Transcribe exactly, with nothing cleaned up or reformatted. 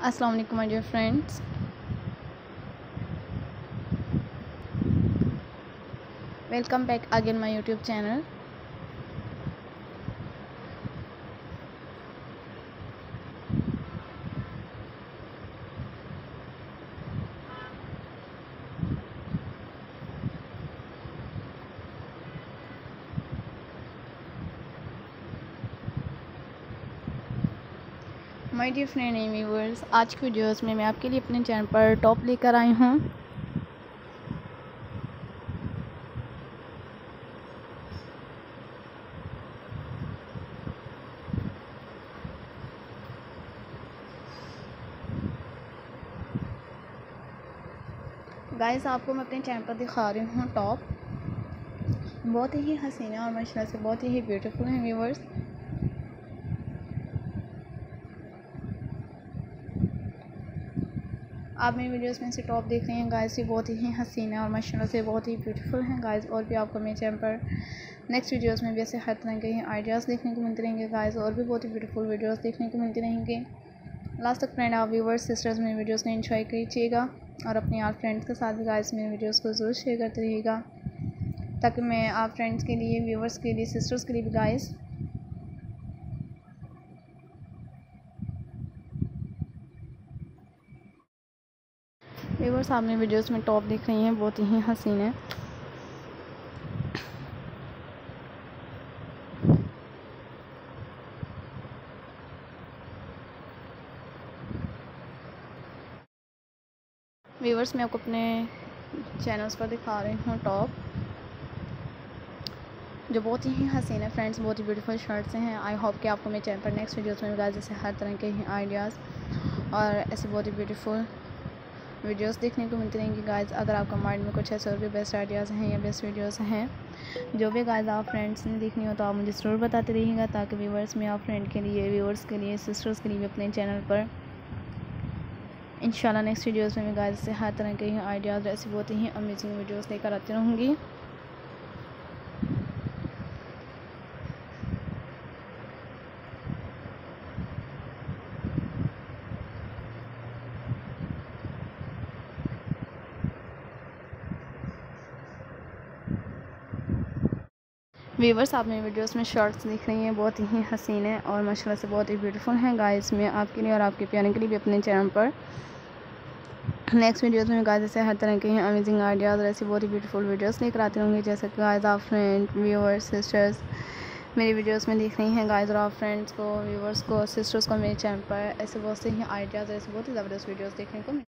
अस्सलाम वालेकुम my dear friends, welcome back again my YouTube channel. My dear friend and viewers, आज की videos में मैं आपके लिए अपने चैनल पर टॉप लेकर आई हूँ। गाइस, आपको मैं अपने चैनल पर दिखा रही हूँ टॉप। बहुत ही हसीन और माशाल्लाह से बहुत ही ब्यूटीफुल हैं व्यूअर्स। आप मेरी वीडियोस में से टॉप देख रहे हैं गाइस, ये बहुत ही हसीन है और माशाल्लाह से बहुत ही ब्यूटीफुल हैं गाइस। और भी आपको मेरे चैनल पर नेक्स्ट वीडियोस में भी ऐसे हर तरह के आइडियाज़ देखने को मिलते रहेंगे गाइस, और भी बहुत ही ब्यूटीफुल वीडियोस देखने को मिलते रहेंगे। लास्ट तक फ्रेंड, आप व्यूवर्स सिस्टर्स मेरी वीडियोस को एंजॉय कीजिएगा और अपने आप फ्रेंड्स के साथ भी गाइस मेरे वीडियोस को ज़रूर शेयर करते रहिएगा, ताकि मैं आप फ्रेंड्स के लिए, व्यूवर्स के लिए, सिस्टर्स के लिए भी गाइस व्यूवर्स आप मेरी वीडियोस में टॉप देख रही हैं, बहुत ही हसीन है। व्यूवर्स मैं आपको अपने चैनल्स पर दिखा रही हूँ टॉप, जो बहुत ही हसीन है फ्रेंड्स, बहुत ही ब्यूटीफुल शर्ट्स हैं। आई होप कि आपको मेरे चैनल पर नेक्स्ट वीडियोस में गाइस जैसे हर तरह के आइडियाज़ और ऐसे बहुत ही ब्यूटीफुल वीडियोस देखने को मिलती रहेंगी गाइस। अगर आपका माइंड में कुछ ऐसे और भी बेस्ट आइडियाज़ हैं या बेस्ट वीडियोस हैं जो भी गाइस आप फ्रेंड्स ने देखनी हो, तो आप मुझे ज़रूर बताते रहिएगा, ताकि व्यूवर्स में आप फ्रेंड के लिए, व्यूवर्स के लिए, सिस्टर्स के लिए भी अपने चैनल पर इंशाल्लाह नेक्स्ट वीडियोस में मैं गाइस से हर तरह के आइडियाज़, ऐसी बहुत ही अमेजिंग वीडियोस लेकर आती रहूँगी। व्यूवर्स आप मेरी वीडियोस में शॉर्ट्स दिख रही हैं, बहुत ही हसीन है और माशाल्लाह से बहुत ही ब्यूटीफुल हैं गाइस। मैं आपके लिए और आपके प्यारे के लिए भी अपने चैनल पर नेक्स्ट वीडियोस में गाइस जैसे हर तरह के अमेजिंग आइडियाज़ और ऐसी बहुत ही ब्यूटीफुल वीडियोस लेकर आते होंगे। जैसे कि गाइस आप फ्रेंड, व्यूअर्स, सिस्टर्स मेरी वीडियोस में देख रही हैं गाइस, और आप फ्रेंड्स को, व्यूअर्स को, सिस्टर्स को मेरे चैनल पर ऐसे बहुत से ही आइडियाज़ और ऐसे बहुत ही ज़बरदस्त वीडियोस देखने को